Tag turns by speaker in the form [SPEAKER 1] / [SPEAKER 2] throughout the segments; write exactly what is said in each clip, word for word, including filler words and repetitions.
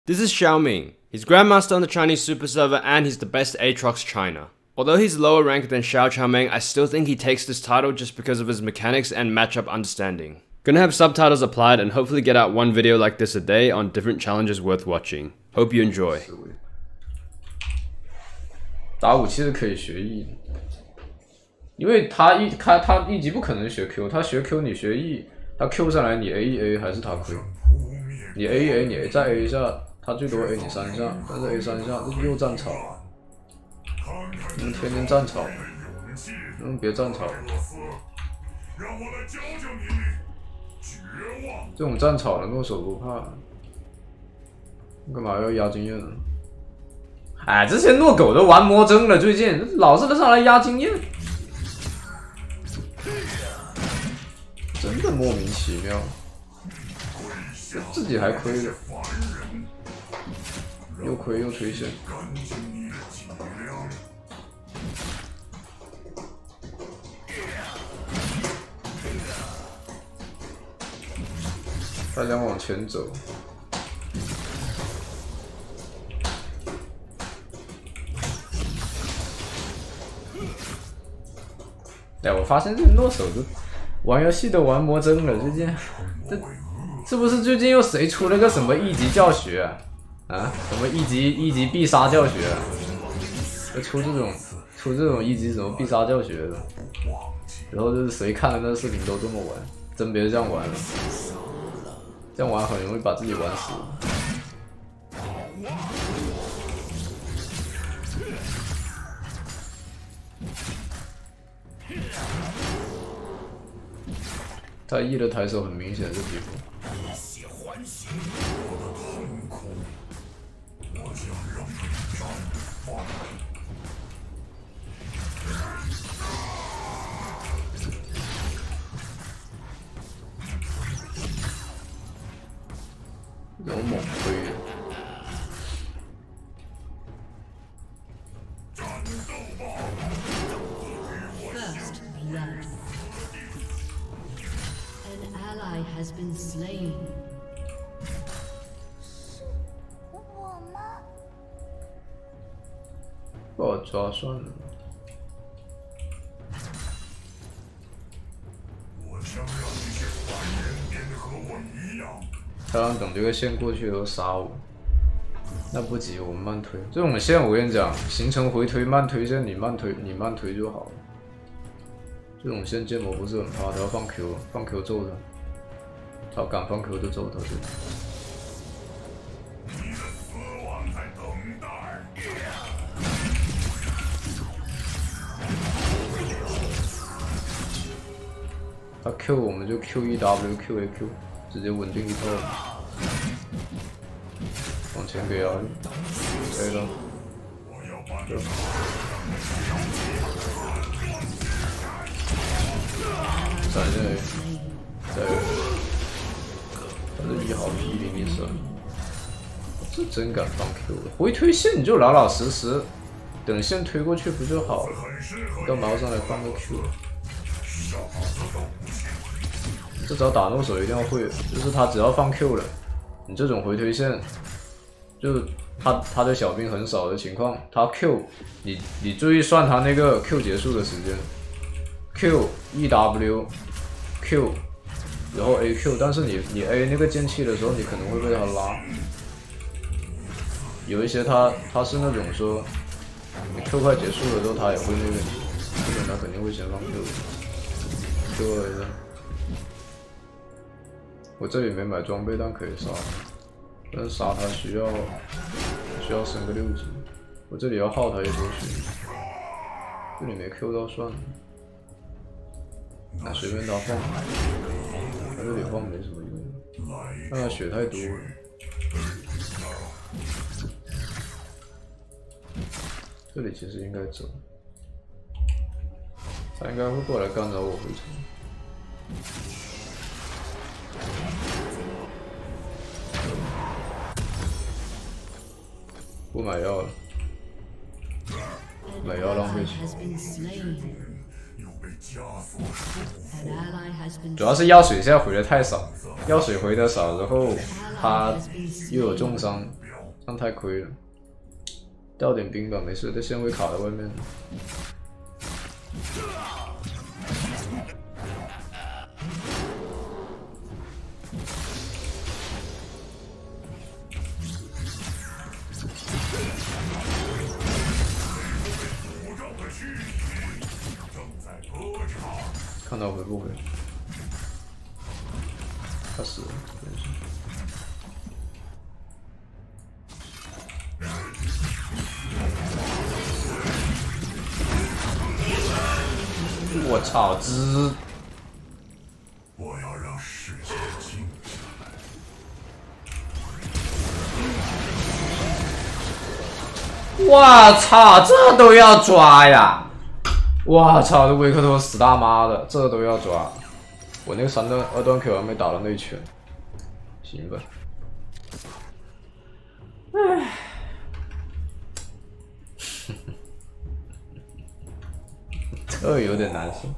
[SPEAKER 1] This is Xiaoming. He's Grandmaster on the Chinese Super Server and he's the best AATROX China. Although he's lower ranked than Xiao Qiaomeng, I still think he takes this title just because of his mechanics and matchup understanding. Gonna have subtitles applied and hopefully get out one video like this a day on different challenges worth watching. Hope you enjoy.
[SPEAKER 2] 打武器是可以学 E 的，因为他一他他一级不可能学 Q， 他学 Q 你学 E， 他 Q 上来你 A 一 A 还是他亏，你 A 一 A 你再 A 一下，他最多 A 你三下，但是 A 三下这又站草，嗯，天天站草，嗯，别站草，这种站草的诺手不怕，干嘛要压经验呢？ 哎，这些诺狗都玩魔怔了，最近老是上来压经验，真的莫名其妙，自己还亏了，又亏又推线，他想往前走。 哎，我发现这诺手都玩游戏都玩魔怔了，最近这是不是最近又谁出了个什么一级教学啊？啊，什么一级一级必杀教学啊？要出这种出这种一级什么必杀教学的，然后就是谁看了那个视频都这么玩，真别这样玩了，这样玩很容易把自己玩死。 他 E 的抬手很明显，这几步。有猛推。
[SPEAKER 3] Has been slain.
[SPEAKER 4] 我吗？
[SPEAKER 2] 把我抓算了。我想让这些凡人变得和我一样。他让等这个线过去都杀我，那不急，我们慢推。这种线我跟你讲，形成回推慢推线，你慢推，你慢推就好了。这种线剑魔不是很怕，他要放 Q， 放 Q 揍他。 他敢放 Q 就揍他，对。他 Q 我们就 Q 一 W Q A Q， 直接稳定一套。往前给压力，可以了。闪现 A， 再有。 他是一号一零一三，这真敢放 Q 的，回推线你就老老实实，等线推过去不就好了？干嘛要上来放个 Q？ 这招打诺手一定要会，就是他只要放 Q 了，你这种回推线，就他他的小兵很少的情况，他 Q， 你你注意算他那个 Q 结束的时间 ，Q E W Q。 然后 A Q， 但是你你 A 那个剑气的时候，你可能会被他拉。有一些他他是那种说，你 Q 快结束了之后，他也会那个，这种他肯定会先放 Q。Q 了一下，我这里没买装备，但可以杀，但是杀他需要需要升个六级，我这里要耗他一波血，这里没 Q 到算了，那随便他放。 他这里晃没什么用，但他血太多了。这里其实应该走，他应该会过来干扰我回城。不买药了，买药浪费钱。主要是药水现在回的太少，药水回的少，然后他又有重伤， 样太亏了。掉点兵吧，没事，这线会卡在外面。看到回不回？他死了，真是。我操！滋！
[SPEAKER 5] 我要让世界静下
[SPEAKER 2] 来。我操！这都要抓呀！我操！这维克托死大妈的，这都要抓。我那个三段二段 Q 还没打到那一拳，行吧。唉。这有点难受，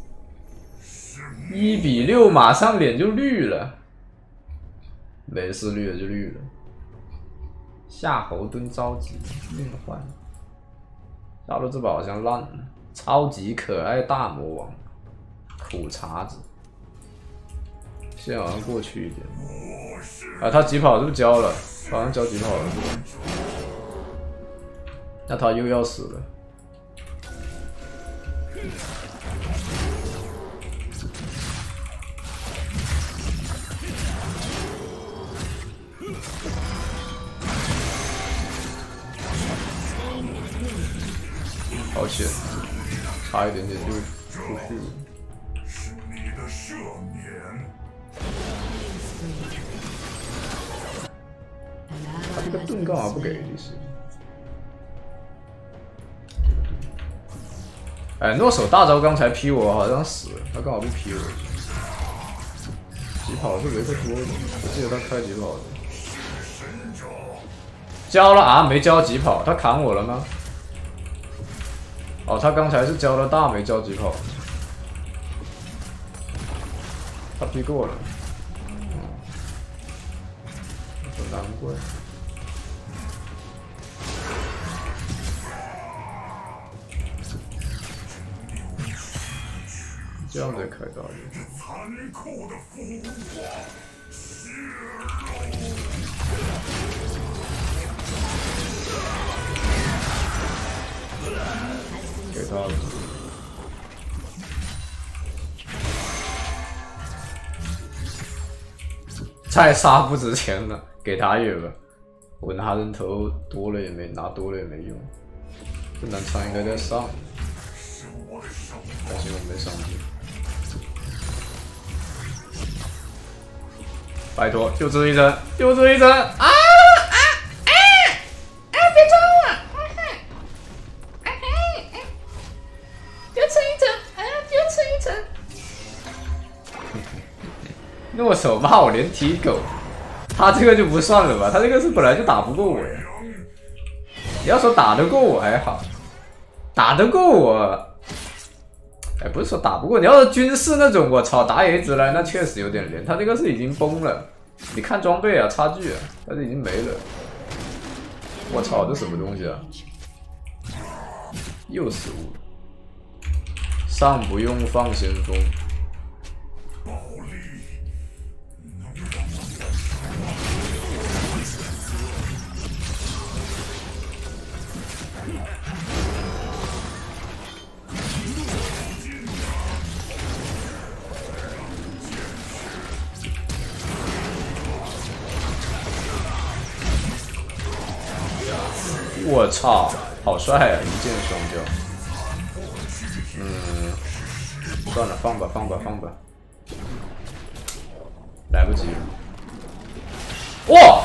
[SPEAKER 2] 一比六，马上脸就绿了，没事，绿了就绿了。夏侯惇着急，命换。杀戮之宝好像烂了，超级可爱大魔王，苦碴子。现在好像过去一点。啊，他疾跑是不是交了？好像交疾跑了，是吧？那他又要死了。好险，差一点点就出去了。
[SPEAKER 5] 是你的赦免。
[SPEAKER 2] 他这个盾干嘛不给历史？哎，诺手大招刚才劈我，好像死了，他刚好不劈我。疾跑是维克多的，我记得他开疾跑的。交了啊，没交疾跑，他砍我了吗？哦，他刚才是交了大，没交疾跑。他劈过了，嗯，难怪。这样得开大点。
[SPEAKER 5] 残酷的孵化，血
[SPEAKER 2] 肉。给他了。再杀不值钱了，给他也吧。我拿人头多了也没拿多了也没用。这南昌应该在上，但是我没上去。拜托，就这一针，就这一针啊啊啊！啊！别抓我！啊哈！啊哈！就这一针，啊，就这一针。诺手骂我连踢狗，他这个就不算了吧？他这个是本来就打不过我呀。你要说打得过我还好，打得过我。哎，不是说打不过，你要是军事那种，我操，打野直来那确实有点连。他这个是已经崩了，你看装备啊，差距啊，他这已经没了。我操，这什么东西啊？又失误了。上不用放先锋。我操，好帅啊！一箭双雕。嗯，算了，放吧，放吧，放吧。来不及了。哇！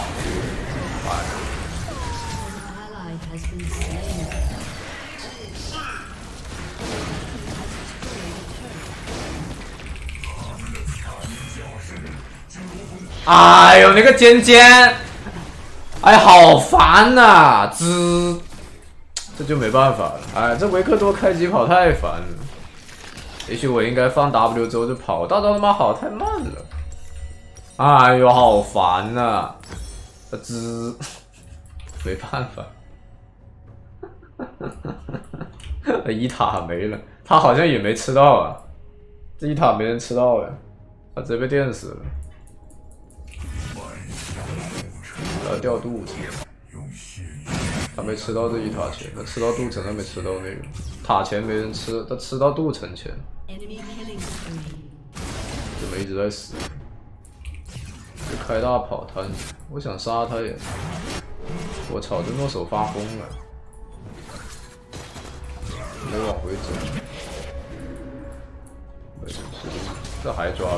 [SPEAKER 2] 哎呦，那个尖尖！哎，好烦呐、啊！滋，这就没办法了。哎，这维克多开机跑太烦了。也许我应该放 W 之后就跑，大招他妈跑太慢了。哎呦，好烦呐、啊！滋， 没办法。一塔没了，他好像也没吃到啊，这一塔没人吃到哎，他直接被电死了。他要掉肚子，他没吃到这一塔钱，他吃到镀层，他没吃到那个塔钱没人吃，他吃到镀层钱，怎么一直在死？就开大跑摊，我想杀他也，我操，这诺手发疯了。 没往回走，没事，这还抓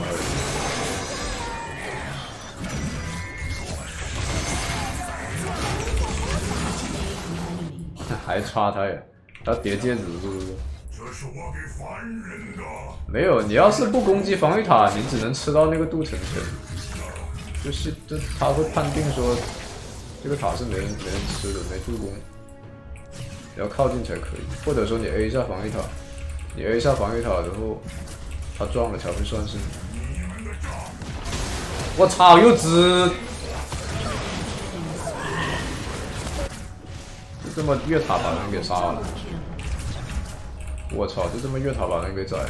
[SPEAKER 2] 他，还抓他呀？他叠戒指是不是？
[SPEAKER 5] 这是我给凡人的。
[SPEAKER 2] 没有，你要是不攻击防御塔，你只能吃到那个镀层圈，就是这他会判定说这个塔是没人没人吃的，没助攻。 你要靠近才可以，或者说你 A 一下防御塔，你 A 一下防御塔，然后他撞了才会算是你。我操，又直！就这么越塔把人给杀了。我操，就这么越塔把人给宰了。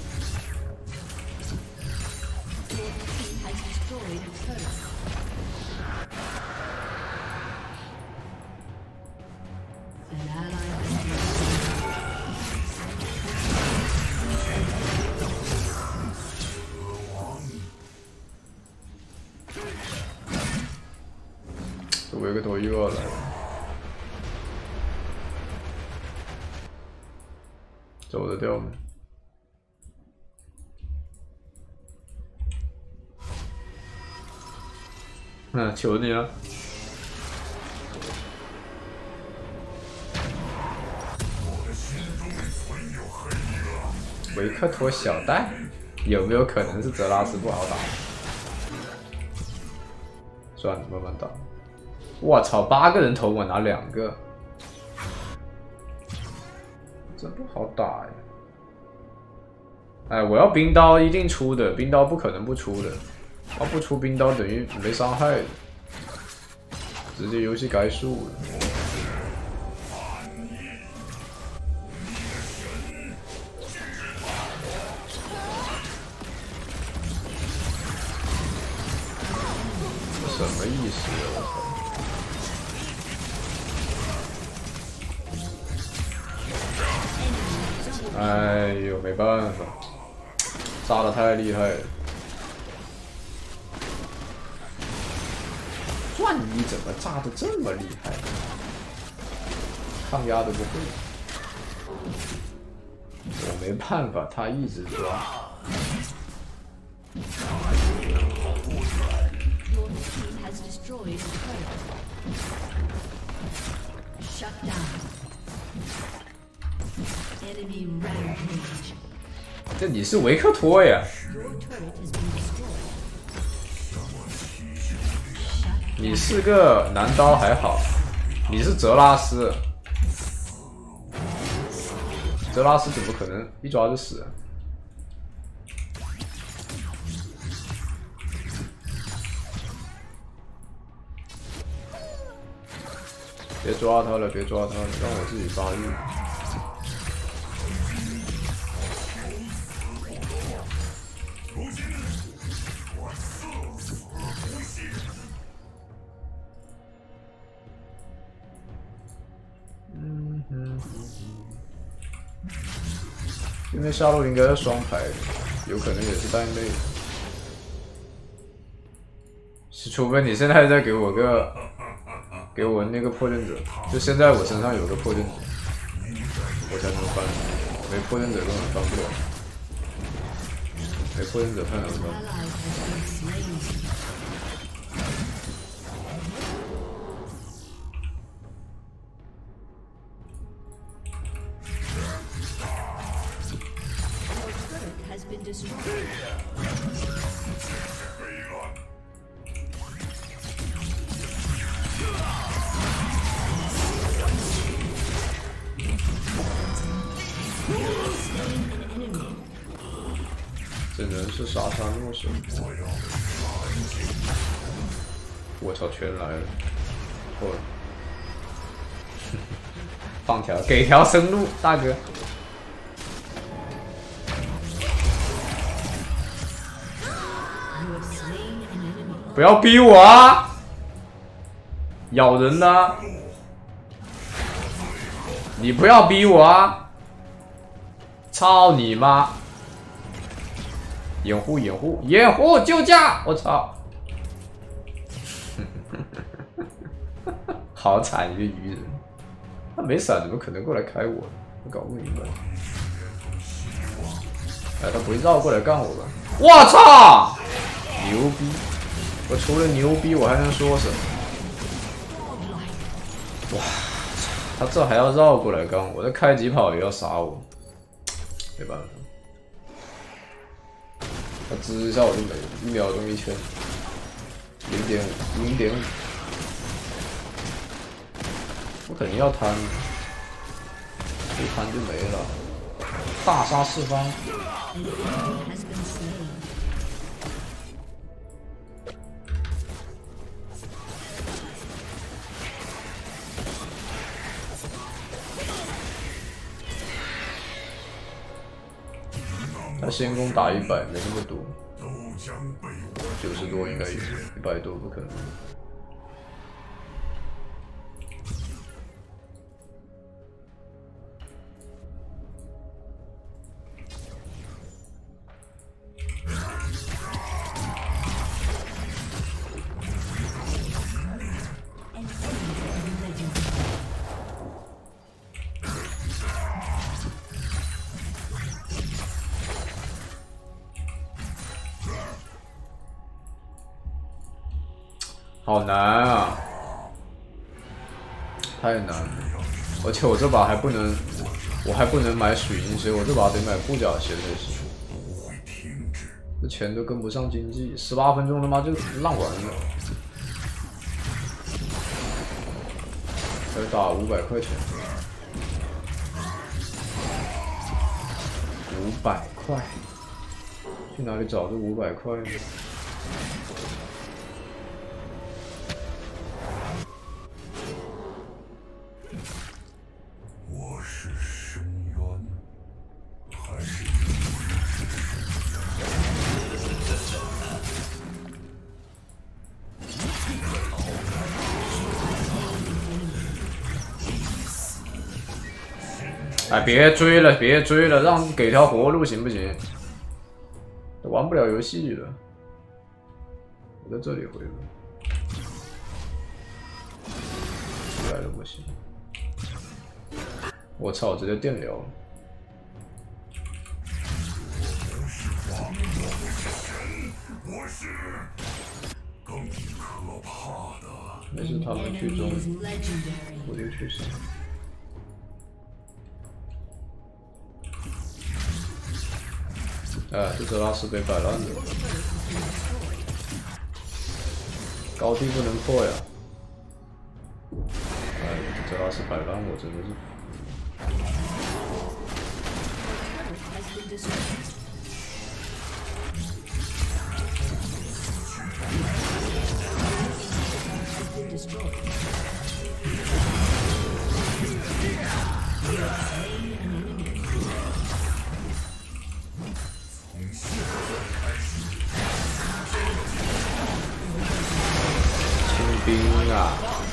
[SPEAKER 2] 维克托又要来了，走得掉吗？嗯，求你了。维克托小戴，有没有可能是泽拉斯不好打？算了，慢慢打。 我操，八个人头我拿两个，真不好打呀！哎，我要冰刀一定出的，冰刀不可能不出的，他不出冰刀等于没伤害的，直接游戏改数了。什么意思啊！我操！ 哎呦，没办法，炸得太厉害了！钻衣怎么炸得这么厉害？抗压都不会，我没办法，他一直抓。这你是维克托呀？你是个男刀还好，你是泽拉斯，泽拉斯怎么可能一抓就死啊？别抓他了，别抓他了，让我自己发育。 嗯哼，因为下路应该是双排的，有可能也是带妹。是，除非你现在再给我个，给我那个破阵者，就现在我身上有个破阵者，我才能翻。没破阵者根本翻不了，没破阵者太难翻。 只能是杀杀诺手。我操，全来了！错了， 放条，给条生路，大哥。不要逼我啊！咬人呢！你不要逼我啊！操你妈！掩护掩护掩护救驾！我操！好惨一个愚人，他没闪，怎么可能过来开我？我搞不明白。哎，他不会绕过来干我吧？我操！牛逼！我除了牛逼，我还能说什么？哇！他这还要绕过来干我，这开疾跑也要杀我，没办法。他滋一下我就没了，一秒钟一圈，零点五，零点五。我肯定要贪，不贪就没了。大杀四方。他先攻打一百，没那么多，九十多应该有，一百多不可能。好难啊，太难了！而且我这把还不能，我还不能买水银水，我这把得买护甲鞋才行。这钱都跟不上经济，十八分钟他妈就浪完了，才打五百块钱，五百块，去哪里找这五百块呢？哎，别追了，别追了，让给条活路行不行？玩不了游戏了，我在这里回吧。出来了不行，我操，直接电疗了。
[SPEAKER 5] 我是更可怕的。
[SPEAKER 2] 没事，他们去中，我就去上。哎，这泽拉斯被摆烂了，高地不能破呀！哎，这泽拉斯摆烂，我真的是。兵啊！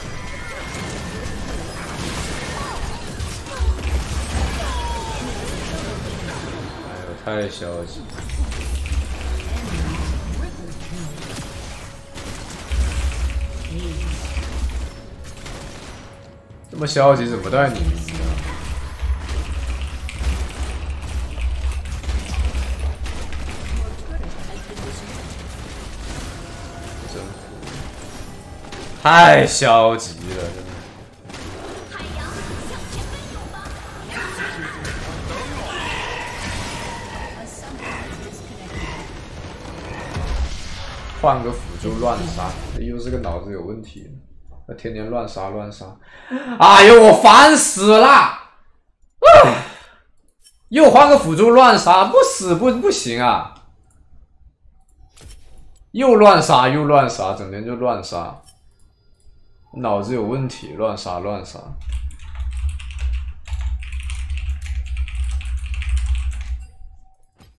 [SPEAKER 2] 哎呦，太消极！这么消极怎么带你赢啊？真服！太消极了，真的。换个辅助乱杀，又是个脑子有问题，他天天乱杀乱杀。哎呦，我烦死了！啊、又换个辅助乱杀，不死不不行啊！又乱杀又乱杀，整天就乱杀。脑子有问题，乱杀乱杀。